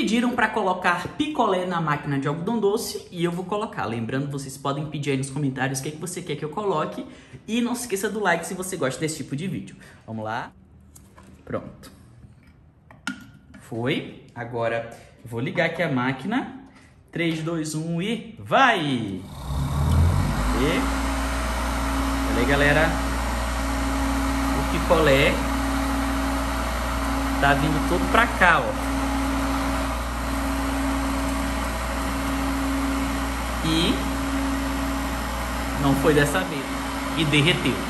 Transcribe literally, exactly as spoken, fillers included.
pediram para colocar picolé na máquina de algodão doce e eu vou colocar. Lembrando, vocês podem pedir aí nos comentários o que, é que você quer que eu coloque. E não se esqueça do like se você gosta desse tipo de vídeo. Vamos lá. Pronto. Foi. Agora eu vou ligar aqui a máquina. três, dois, um e vai! E... olha aí, galera. O picolé tá vindo todo pra cá, ó. E não foi dessa vez. E derreteu.